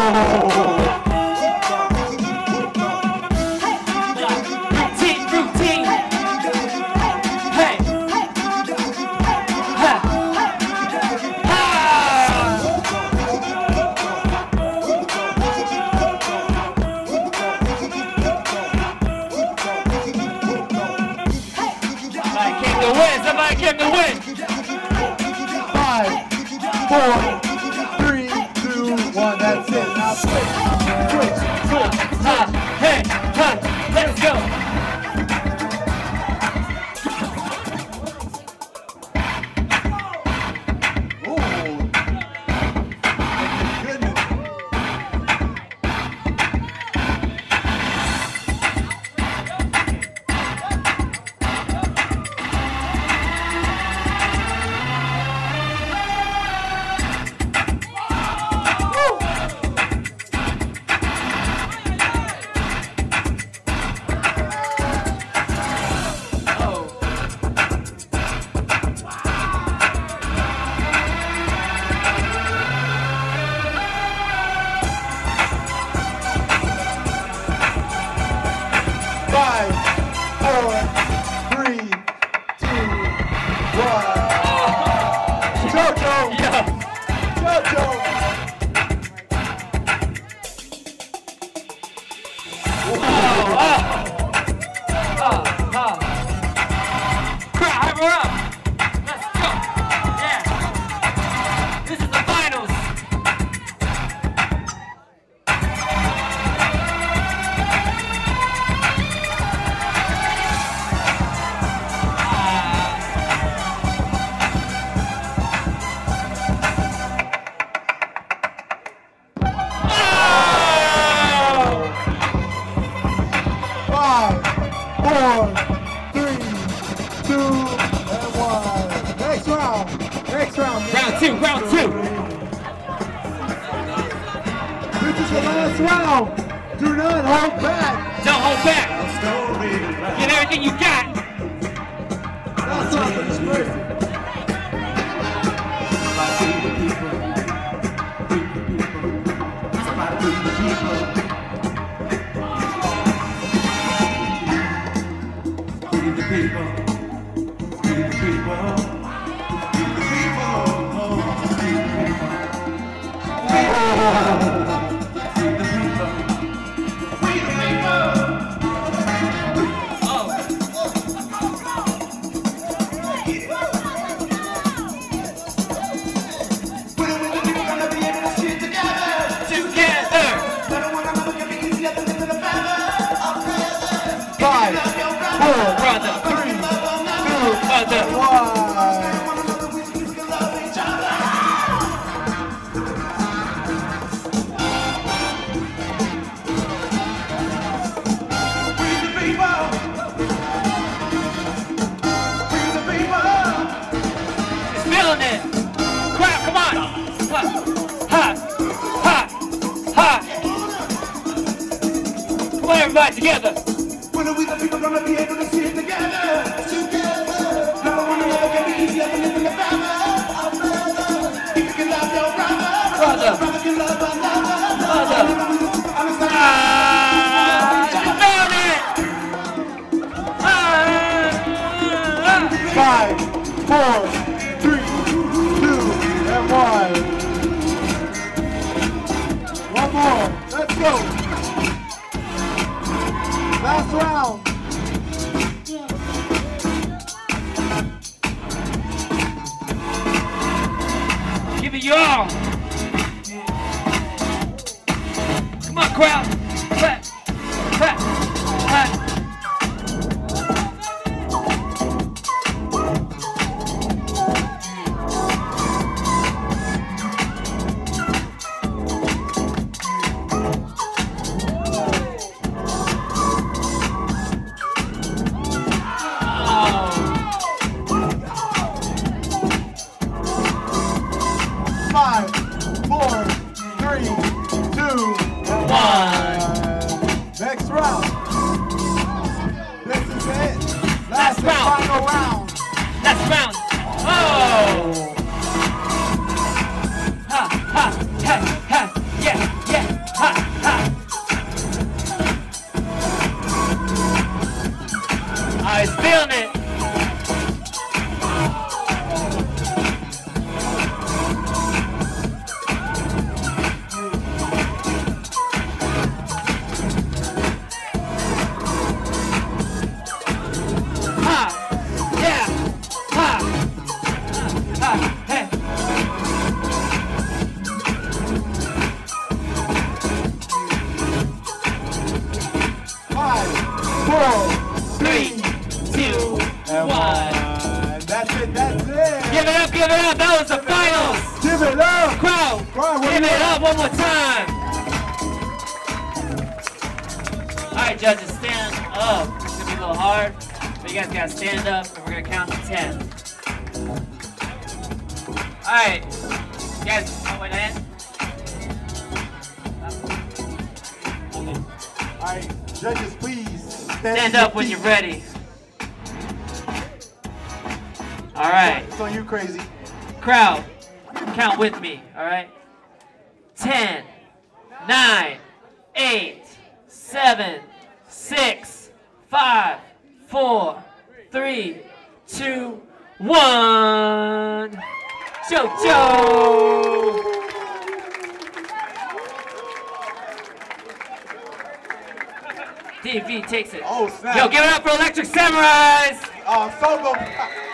Routine. Hey. Ha. Ha. 5, 4, 3, 2, 1. That's it. Now switch. Hey, let's go. Round two. This is the last round. Do not hold back. Don't hold back. Get everything you got. That's not the first. Everybody together. When are we the people gonna be able to see it together? Number one, never can be easier than living the family. People can love your brother. Brother can love another. Five, 4, 3, 2, and 1. One more. Let's go. Last round. Give it your all. Come on, crowd. Clap, clap, clap. Next round. This is it. Last round. Final round. Last round. Oh! Ha, ha, ha, ha, yeah, yeah. Give it up, give it up. That was the finals. Give it up. Crowd, Crowd, what give do you it want? up one more time. All right, judges, stand up. It's gonna be a little hard, but you guys gotta stand up, and we're gonna count to 10. All right, you guys, oh wait, Diane. All right, judges, please Stand up when you're ready. All right. It's on you, Crazy. Crowd, count with me, all right? 10, 9, 8, 7, 6, 5, 4, 3, 2, 1. JoJo! DV takes it. Oh, snap. Yo, give it up for Electric Samurais! Sogo.